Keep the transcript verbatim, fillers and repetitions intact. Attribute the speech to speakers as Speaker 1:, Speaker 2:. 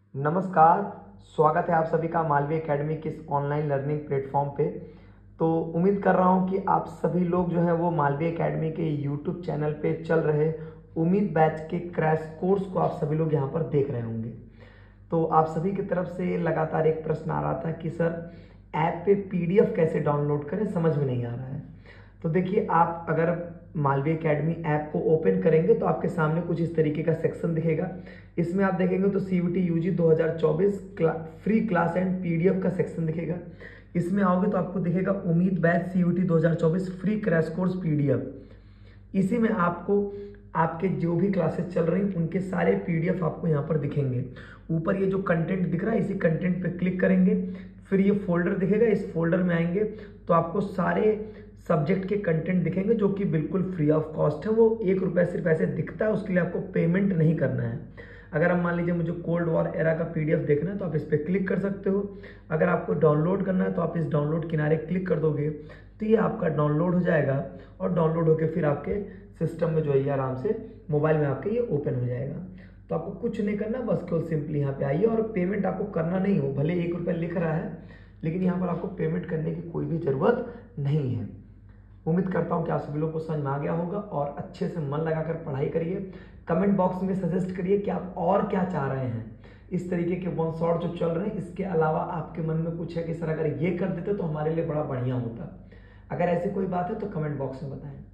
Speaker 1: नमस्कार, स्वागत है आप सभी का मालवी एकेडमी के इस ऑनलाइन लर्निंग प्लेटफॉर्म पे। तो उम्मीद कर रहा हूँ कि आप सभी लोग जो हैं वो मालवी एकेडमी के यूट्यूब चैनल पे चल रहे उम्मीद बैच के क्रैश कोर्स को आप सभी लोग यहाँ पर देख रहे होंगे। तो आप सभी की तरफ से लगातार एक प्रश्न आ रहा था कि सर ऐप पे पीडीएफ कैसे डाउनलोड करें, समझ में नहीं आ रहा है। तो देखिए, आप अगर मालवी एकेडमी ऐप को ओपन करेंगे तो आपके सामने कुछ इस तरीके का सेक्शन दिखेगा। इसमें आप देखेंगे तो सीयूटी यूजी दो हज़ार चौबीस क्ला, फ्री क्लास एंड पीडीएफ का सेक्शन दिखेगा। इसमें आओगे तो आपको दिखेगा उम्मीद बैच सीयूटी दो हज़ार चौबीस फ्री क्रैश कोर्स पीडीएफ। इसी में आपको आपके जो भी क्लासेस चल रही हैं उनके सारे पीडीएफ आपको यहाँ पर दिखेंगे। ऊपर ये जो कंटेंट दिख रहा है, इसी कंटेंट पे क्लिक करेंगे, फिर ये फोल्डर दिखेगा। इस फोल्डर में आएंगे तो आपको सारे सब्जेक्ट के कंटेंट दिखेंगे जो कि बिल्कुल फ्री ऑफ कॉस्ट है। वो एक रुपये सिर्फ ऐसे दिखता है, उसके लिए आपको पेमेंट नहीं करना है। अगर आप मान लीजिए मुझे कोल्ड वॉर एरा का पीडीएफ देखना है तो आप इस पर क्लिक कर सकते हो। अगर आपको डाउनलोड करना है तो आप इस डाउनलोड किनारे क्लिक कर दोगे तो ये आपका डाउनलोड हो जाएगा और डाउनलोड होकर फिर आपके सिस्टम में जो है आराम से मोबाइल में आपके ये ओपन हो जाएगा। तो आपको कुछ नहीं करना, बस केवल सिंपली यहाँ पे आइए और पेमेंट आपको करना नहीं हो। भले एक रुपये लिख रहा है लेकिन यहाँ पर आपको पेमेंट करने की कोई भी ज़रूरत नहीं है। उम्मीद करता हूँ कि आप सभी लोग को समझ में आ गया होगा और अच्छे से मन लगाकर पढ़ाई करिए। कमेंट बॉक्स में सजेस्ट करिए कि आप और क्या चाह रहे हैं। इस तरीके के वन शॉट जो चल रहे हैं, इसके अलावा आपके मन में कुछ है कि सर अगर ये कर देते तो हमारे लिए बड़ा बढ़िया होता। अगर ऐसी कोई बात है तो कमेंट बॉक्स में बताएं।